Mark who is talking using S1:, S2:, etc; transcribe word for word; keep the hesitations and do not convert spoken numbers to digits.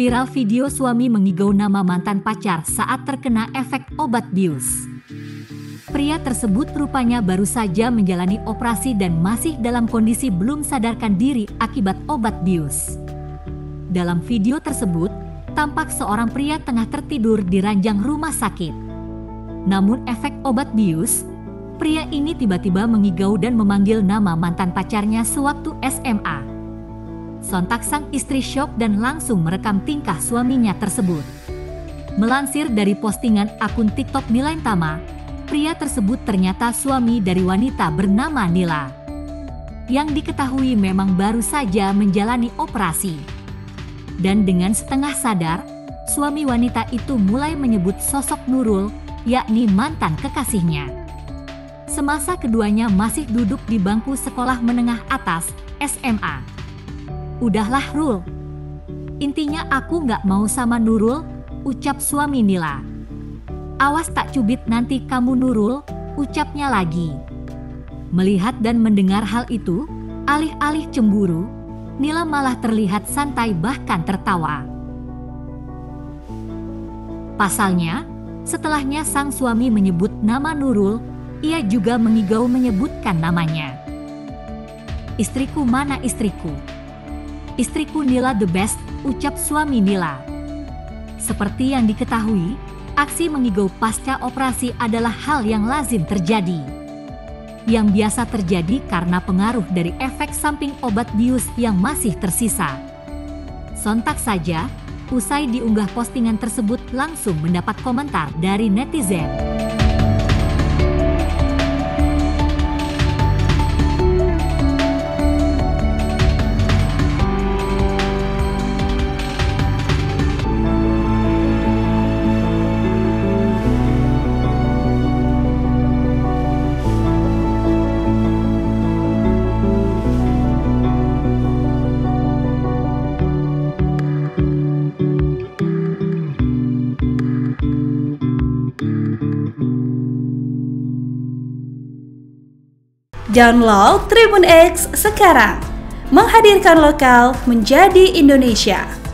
S1: Viral video suami mengigau nama mantan pacar saat terkena efek obat bius. Pria tersebut rupanya baru saja menjalani operasi dan masih dalam kondisi belum sadarkan diri akibat obat bius. Dalam video tersebut, tampak seorang pria tengah tertidur di ranjang rumah sakit. Namun efek obat bius, pria ini tiba-tiba mengigau dan memanggil nama mantan pacarnya sewaktu S M A. Sontak sang istri syok dan langsung merekam tingkah suaminya tersebut. Melansir dari postingan akun TikTok Milain Tama, pria tersebut ternyata suami dari wanita bernama Nila, yang diketahui memang baru saja menjalani operasi. Dan dengan setengah sadar, suami wanita itu mulai menyebut sosok Nurul, yakni mantan kekasihnya. Semasa keduanya masih duduk di bangku sekolah menengah atas, S M A. "Udahlah Rul, intinya aku nggak mau sama Nurul," ucap suami Nila. "Awas tak cubit nanti kamu Nurul," ucapnya lagi. Melihat dan mendengar hal itu, alih-alih cemburu, Nila malah terlihat santai bahkan tertawa. Pasalnya, setelahnya sang suami menyebut nama Nurul, ia juga mengigau menyebutkan namanya. "Istriku mana istriku? Istriku Nila the best," ucap suami Nila. Seperti yang diketahui, aksi mengigau pasca operasi adalah hal yang lazim terjadi. Yang biasa terjadi karena pengaruh dari efek samping obat bius yang masih tersisa. Sontak saja, usai diunggah postingan tersebut langsung mendapat komentar dari netizen.
S2: Download Tribun X sekarang, menghadirkan lokal menjadi Indonesia.